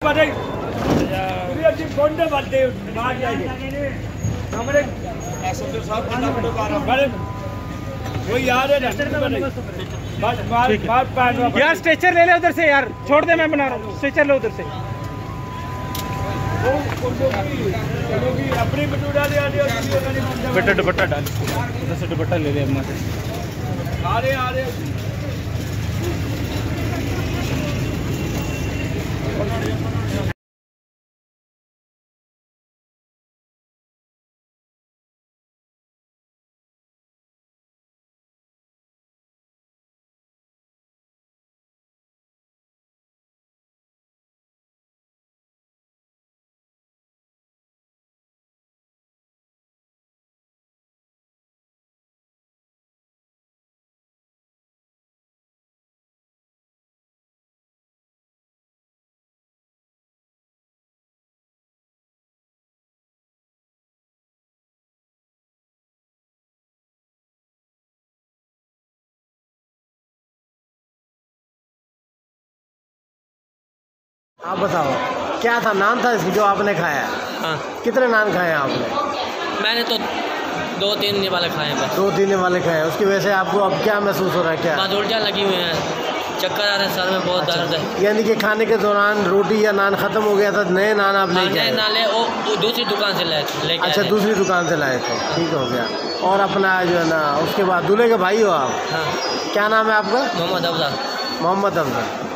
यार स्ट्रेचर ले ले उधर से यार, छोड़ दे, मैं बना रहा हूँ, स्ट्रेचर ले उधर से। बेटा दुपट्टा डाल, उधर से दुपट्टा ले ले अम्मा से। आ रहे आप बताओ क्या था, नान था इसकी जो आपने खाया? हाँ। कितने नान खाए आपने? मैंने तो 2-3 वाले खाए हैं बस। 2-3 वाले खाए। उसकी वजह से आपको अब क्या महसूस हो रहा है? क्या बहुत उल्टियाँ लगी हुई हैं, चक्कर आ रहे हैं, सर में बहुत दर्द है। यानी कि खाने के दौरान रोटी या नान खत्म हो गया था, नए नान आप नहीं खाए? नाले वो दूसरी दुकान से लेके अच्छा, दूसरी दुकान से लाए थे, ठीक हो गया। और अपना जो है ना, उसके बाद दूल्हे के भाई हो आप? हाँ। क्या नाम है आपका? मोहम्मद अफजल। मोहम्मद अफजल।